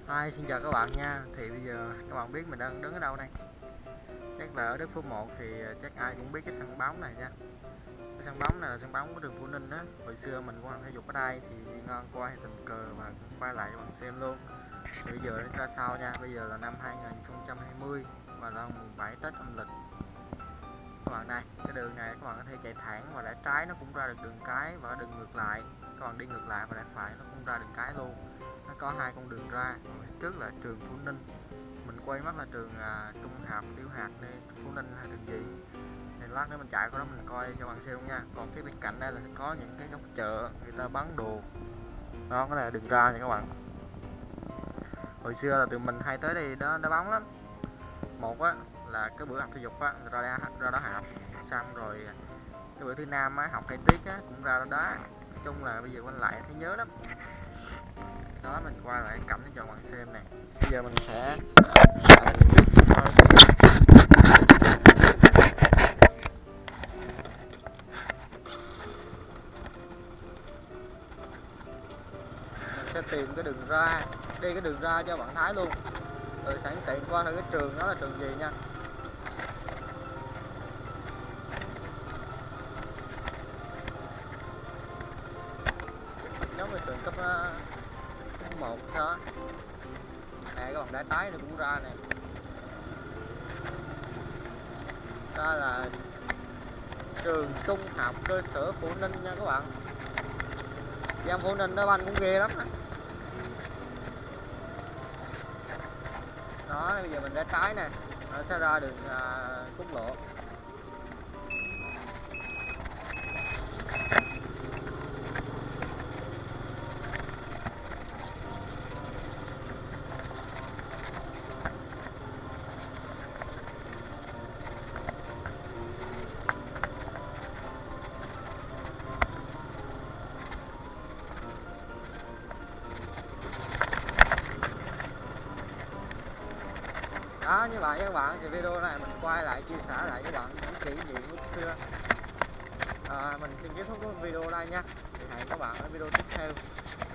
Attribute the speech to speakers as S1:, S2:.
S1: Hi, xin chào các bạn nha. Thì bây giờ các bạn biết mình đang đứng ở đâu đây? Chắc là ở Đức Phú 1 thì chắc ai cũng biết cái sân bóng này nha. Cái sân bóng này là sân bóng của trường Phú Ninh á. Hồi xưa mình cũng làm thể dục ở đây thì đi ngang qua thì tình cờ và cũng quay lại cho bạn xem luôn. Thì bây giờ nó ra sao nha. Bây giờ là năm 2020 và là mùng 7 Tết âm lịch. Các bạn này, cái đường này các bạn có thể chạy thẳng và rẽ trái nó cũng ra được đường cái, và đường ngược lại các bạn đi ngược lại và rẽ phải nó cũng ra đường cái luôn. Nó có hai con đường ra. Trước là trường Phú Ninh, mình quay mất là trường trung học tiểu học đây, Phú Ninh hay trường gì thì lát nữa mình chạy qua đó mình coi cho bạn xem luôn nha. Còn phía bên cạnh đây là có những cái góc chợ người ta bán đồ đó, cái này là đường ra nha các bạn. Hồi xưa là tụi mình hay tới đây đó đá bóng lắm. Một á là cái bữa học thể dục á ra đó học, xong rồi cái bữa thứ năm á học 2 tiết á cũng ra đó đá. Nói chung là bây giờ quay lại thấy nhớ lắm. Đó, mình quay lại cảnh cho bạn xem này. Bây giờ mình sẽ tìm cái đường ra, đi cái đường ra cho bạn thấy luôn, rồi sẵn tiện qua thử cái trường đó là trường gì nha. Giống như trường cấp 1 đó nè, các bạn đã tái nó cũng ra này. Đó là trường trung học cơ sở Phú Ninh nha các bạn. Giam Phú Ninh đó banh cũng ghê lắm. Đó, bây giờ mình đã trái nè, nó sẽ ra đường quốc lộ. Đó, như vậy các bạn, thì video này mình quay lại chia sẻ lại các bạn những kỷ niệm lúc xưa. Mình xin kết thúc video đây nha. Thì hẹn các bạn ở video tiếp theo.